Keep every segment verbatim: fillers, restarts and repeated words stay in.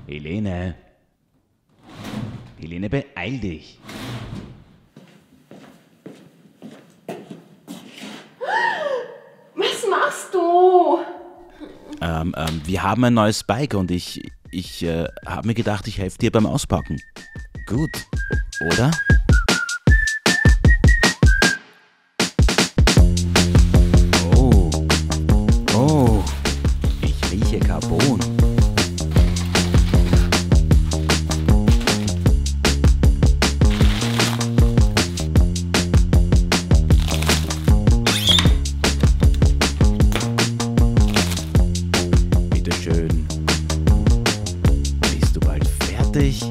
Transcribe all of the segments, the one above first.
Helene. Helene, beeil dich. Was machst du? Ähm, ähm, wir haben ein neues Bike und ich, ich äh, habe mir gedacht, ich helfe dir beim Auspacken. Gut, oder? Oh, oh, ich rieche Carbon. Bitteschön. Bist du bald fertig?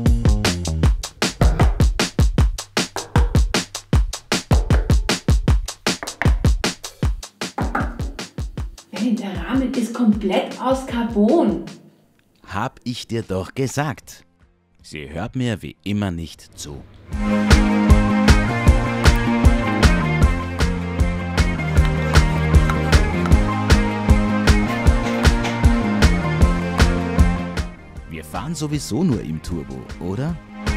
Der Rahmen ist komplett aus Carbon. Hab ich dir doch gesagt. Sie hört mir wie immer nicht zu. Wir fahren sowieso nur im Turbo, oder?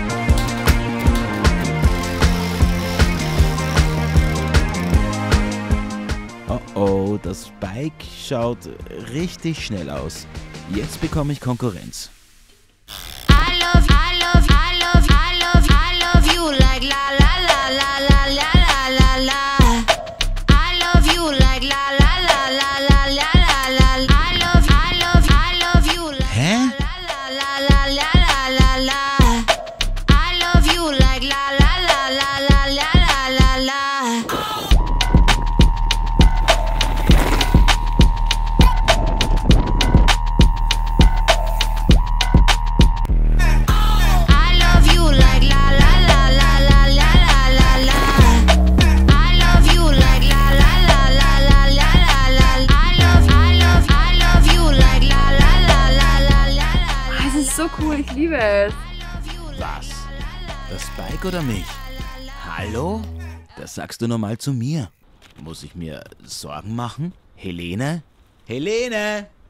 Oh oh, das Bike schaut richtig schnell aus. Jetzt bekomme ich Konkurrenz. I love, I love, I love, I love, I love you like la la la la la la la la la. I love you like la la la la la la la la. I love, I love, I love you like Hä? la la la la la la la. I love you like la la la la la la la la la. I love you like la la la la la la la la la. I love you like la la la la la la la la. I love, I love, I love you like la la la la la la la. Es ist so cool, ich liebe es. Was? Das Bike oder mich? Hallo? Das sagst du normal zu mir. Muss ich mir Sorgen machen? Helene? Helene!